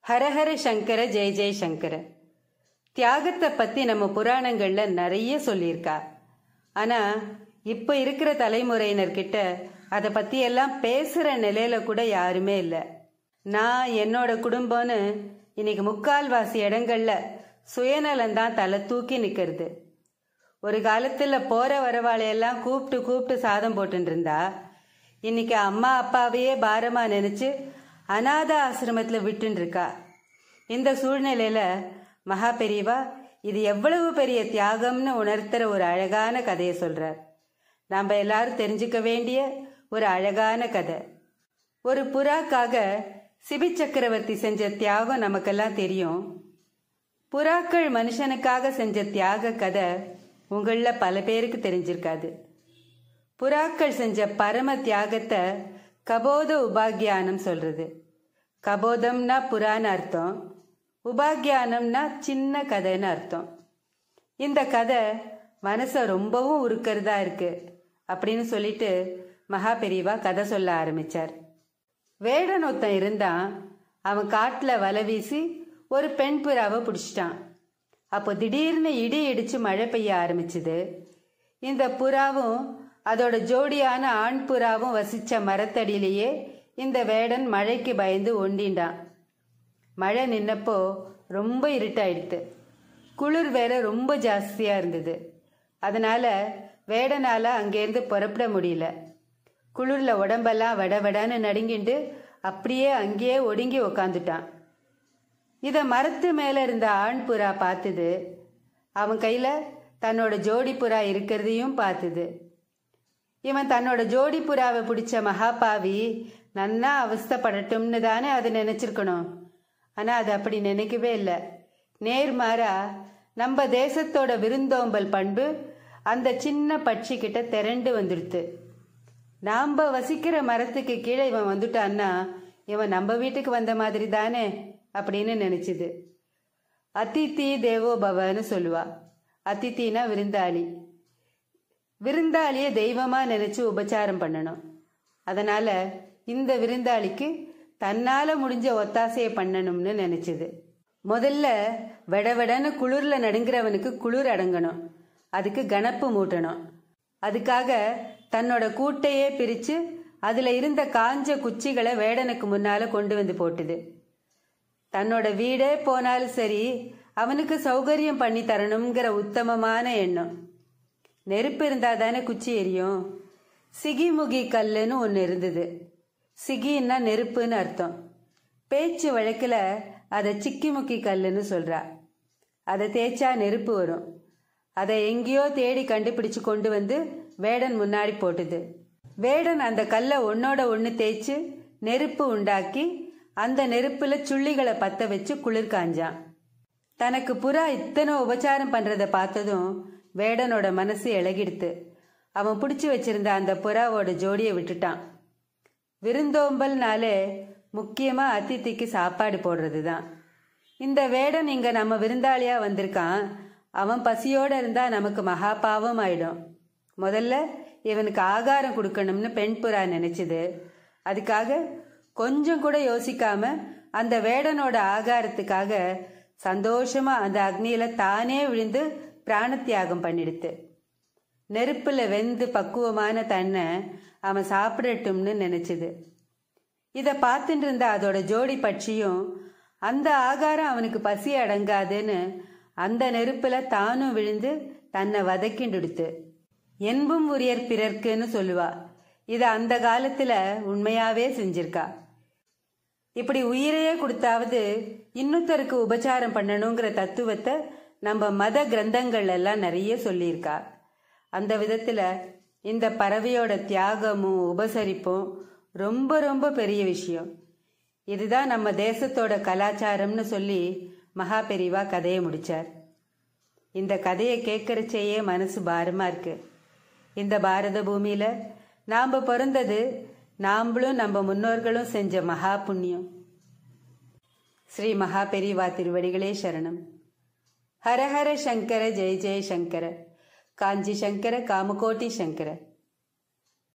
ஹரஹர சங்கர ஜெய ஜெய சங்கர. தியாகத்தை பத்தி நம்ம புராணங்கள்ல நிறைய சொல்லியிருக்கா. ஆனா இப்ப இருக்கிற தலைமுறையினர்கிட்ட அதை பத்தி எல்லாம் பேசுற நிலையில கூட யாருமே இல்லை. நான் என்னோட குடும்பம்னு இன்னைக்கு முக்கால்வாசி இடங்கள்ல சுயநலம்தான் தலை தூக்கி நிக்கிறது. ஒரு காலத்துல போற வரவாளையெல்லாம் கூப்பிட்டு சாதம் போட்டு இருந்தா, இன்னைக்கு அம்மா அப்பாவையே பாரமா நினைச்சு அநாத ஆசிரமத்துல விட்டுன்னு இருக்கா. இந்த சூழ்நிலையில மகா பெரியவா இது எவ்வளவு பெரிய தியாகம்னு உணர்த்துற ஒரு அழகான கதையை சொல்றார். நாம எல்லாரும் தெரிஞ்சுக்க வேண்டிய ஒரு அழகான கதை. ஒரு புறாக்காக சிபி சக்கரவர்த்தி செஞ்ச தியாகம் நமக்கெல்லாம் தெரியும். புறாக்கள் மனுஷனுக்காக செஞ்ச தியாக கதை உங்கள பல பேருக்கு தெரிஞ்சிருக்காது. புறாக்கள் செஞ்ச பரம தியாகத்தை கபோத உபாக்கியானம் சொல்றது. கபோதம்னா புறான்னு அர்த்தம், உபாக்கியானம்னா சின்ன கதைன்னு அர்த்தம். இந்த கதை மனசை ரொம்பவும் உருக்கிறதா இருக்கு அப்படின்னு சொல்லிட்டு மகா பெரியவா கதை சொல்ல ஆரம்பிச்சார். வேடன் ஒருத்தன் இருந்தான். அவன் காட்டுல வலை வீசி ஒரு பெண் புறாவை பிடிச்சிட்டான். அப்போ திடீர்னு இடி இடிச்சு மழை பெய்ய ஆரம்பிச்சுது. இந்த புறாவும் அதோட ஜோடியான ஆண் புறாவும் வசிச்ச மரத்தடியிலேயே இந்த வேடன் மழைக்கு பயந்து ஒண்டிண்டான். மழை நின்னப்போ ரொம்ப இருட்டாயிடுத்து. குளிர் வேற ரொம்ப ஜாஸ்தியா இருந்தது. அதனால வேடனால அங்கேருந்து புறப்பட முடியல. குளிர்ல உடம்பெல்லாம் வடவடான்னு நடுங்கிண்டு அப்படியே அங்கேயே ஒடுங்கி உக்காந்துட்டான். இத மரத்து மேல இருந்த ஆண் புறா பார்த்தது. அவன் கையில தன்னோட ஜோடி புறா இருக்கிறதையும் பார்த்தது. இவன் தன்னோட ஜோடி புறாவை பிடிச்ச மகாபாவி நன்னா அவஸ்தப்படட்டும்னு தானே அதை நினைச்சிருக்கணும். ஆனா அது அப்படி நினைக்கவே இல்லை. நேர்மாறா நம்ம தேசத்தோட விருந்தோம்பல் பண்பு அந்த சின்ன பட்சி கிட்ட திரண்டு வந்துடுத்து. நாம வசிக்கிற மரத்துக்கு கீழே இவன் வந்துட்டான்னா இவன் நம்ம வீட்டுக்கு வந்த மாதிரி தானே அப்படின்னு நினைச்சுது. அதித்தி தேவோ பவன்னு சொல்லுவா. அதித்தினா விருந்தாளி. விருந்தாளிய தெய்வமா நினைச்சு உபச்சாரம் பண்ணணும். அதனால இந்த விருந்தாளிக்கு தன்னால முடிஞ்ச ஒத்தாசையை பண்ணணும்னு நினைச்சது. முதல்ல வெடவெடன்னு குளிர்ல நடுங்கிறவனுக்கு குளிர் அடங்கணும். அதுக்கு கணப்பு மூட்டணும். அதுக்காக தன்னோட கூட்டையே பிரிச்சு அதுல இருந்த காஞ்ச குச்சிகளை வேடனுக்கு முன்னால கொண்டு வந்து போட்டுது. தன்னோட வீடே போனாலும் சரி அவனுக்கு சௌகரியம் பண்ணி தரணுங்கிற உத்தமமான எண்ணம். நெருப்பு இருந்தா தானே குச்சி எரியும். சிகிமுகி கல்லுன்னு ஒன்று இருந்தது. சிகின்னா நெருப்புன்னு அர்த்தம். பேச்சு வழக்குல அதை சிக்கிமுக்கி கல்லுன்னு சொல்றா. அதை தேய்ச்சா நெருப்பு வரும். அதை எங்கேயோ தேடி கண்டுபிடிச்சு கொண்டு வந்து வேடன் முன்னாடி போட்டுது. வேடன் அந்த கல்லை ஒன்னோட ஒன்று தேய்ச்சு நெருப்பு உண்டாக்கி அந்த நெருப்புல சுள்ளிகளை பத்த வச்சு குளிர் காஞ்சான். தனக்கு புறா இத்தனை உபச்சாரம் பண்றத பார்த்ததும் வேடனோட மனசு இழகிடுத்து. அவன் பிடிச்சி வச்சிருந்த அந்த புறாவோட ஜோடியை விட்டுட்டான். விருந்தோம்பல்னாலே முக்கியமா அதித்திக்கு சாப்பாடு போடுறது தான். இந்த வேடன் இங்க நம்ம விருந்தாளியா வந்திருக்கான். அவன் பசியோட இருந்தா நமக்கு மகா பாவம் ஆயிடும். முதல்ல இவனுக்கு ஆகாரம் கொடுக்கணும்னு பெண் புறா நினைச்சுது. அதுக்காக கொஞ்சம் கூட யோசிக்காம அந்த வேடனோட ஆகாரத்துக்காக சந்தோஷமா அந்த அக்னியில தானே விழுந்து பிராண தியாகம் பண்ணிடுத்து. நெருப்புல வெந்து பக்குவமான தன்னை அவன் சாப்பிடட்டும்னு நினைச்சது. இத பார்த்துட்டு இருந்த அதோட ஜோடி பட்சியும் அந்த ஆகாரம் அவனுக்கு பசி அடங்காதுன்னு அந்த நெருப்புல தானும் விழுந்து தன்னை வதக்கிண்டுடுத்து. என்பும் உரியர் பிறர்க்குன்னு சொல்லுவா. இத அந்த காலத்துல உண்மையாவே செஞ்சிருக்கா. இப்படி உயிரையே கொடுத்தாவது இன்னொருத்தருக்கு உபச்சாரம் பண்ணணுங்கிற தத்துவத்தை நம்ம மத கிரந்தங்கள் எல்லாம் நிறைய சொல்லியிருக்கா. அந்த விதத்துல இந்த பறவையோட தியாகமும் உபசரிப்பும் ரொம்ப ரொம்ப பெரிய விஷயம். இதுதான் நம்ம தேசத்தோட கலாச்சாரம்னு சொல்லி மகா பெரியவா கதையை முடிச்சார். இந்த கதையை கேட்கறச்சேயே மனசு பாரமா இருக்கு. இந்த பாரத பூமியில நாம பிறந்தது நாமளும் நம்ம முன்னோர்களும் செஞ்ச மகா புண்ணியம். ஸ்ரீ மகா பெரியவா திருவடிகளே சரணம். ஹரஹர சங்கர ஜெய ஜெய சங்கர. காஞ்சி சங்கர காமகோட்டி சங்கர.